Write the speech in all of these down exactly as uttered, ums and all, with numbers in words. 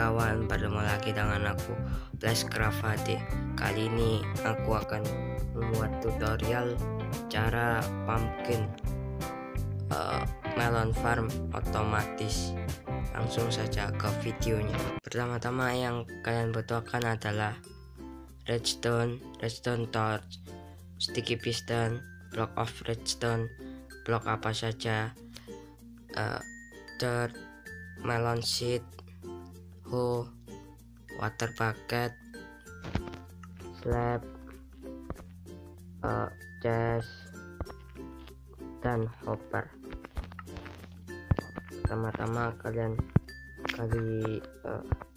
kawan, bertemu lagi dengan aku Flashcraft. Kali ini aku akan membuat tutorial cara pumpkin uh, melon farm otomatis. Langsung saja ke videonya. Pertama-tama yang kalian butuhkan adalah redstone, redstone torch, sticky piston, block of redstone, blok apa saja, uh, dirt, melon seed, hoe, water bucket, slab, uh, chest, dan hopper. Pertama-tama kalian kali uh,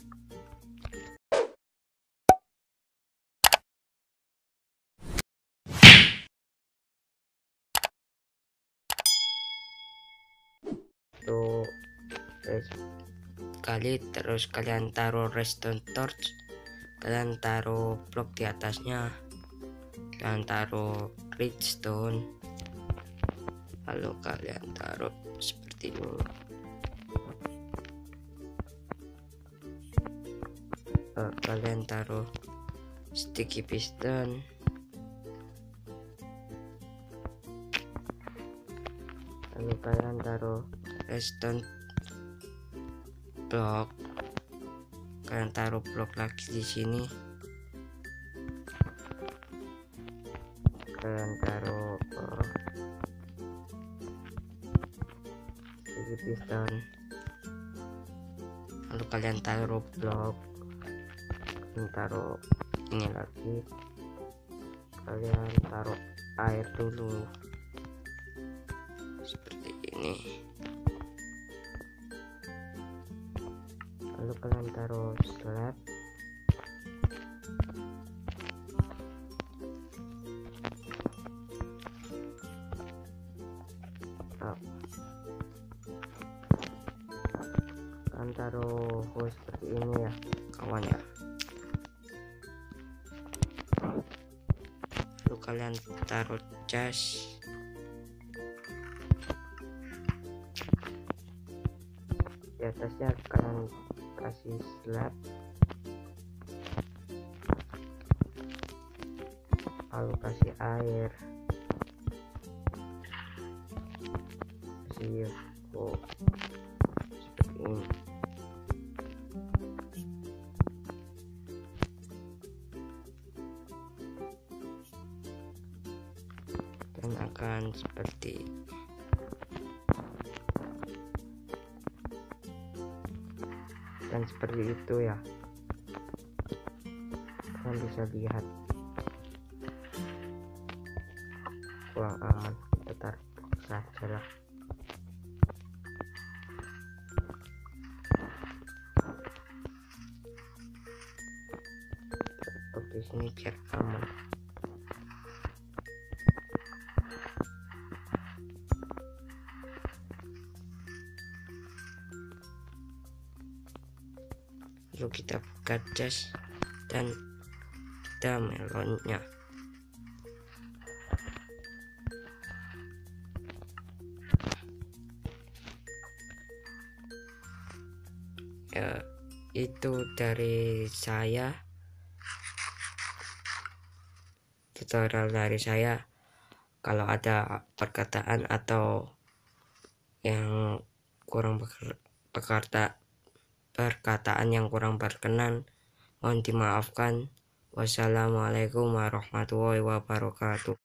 tuh kali terus kalian taruh redstone torch, kalian taruh blok di atasnya, kalian taruh redstone, lalu kalian taruh seperti ini. Uh, kalian taruh sticky piston, lalu kalian taruh redstone blok, kalian taruh blok lagi di sini, kalian taruh uh, sticky piston, lalu kalian taruh blok, kalian taruh ini lagi, kalian taruh air dulu seperti ini, lalu kalian taruh slab, oh. Kalian taruh hoe seperti ini ya kawan ya, lalu kalian taruh chest, di atasnya kalian kasih slab, lalu kasih air, kasih oh, seperti ini. Dan akan seperti dan seperti itu ya, kalian bisa lihat kurang aman, kita taruh saja lah. Taruh di sini biar aman. Lalu kita buka chest dan kita melonnya. Ya, itu dari saya, tutorial dari saya. Kalau ada perkataan atau yang kurang berkata perkataan yang kurang berkenan, mohon dimaafkan. Wassalamualaikum warahmatullahi wabarakatuh.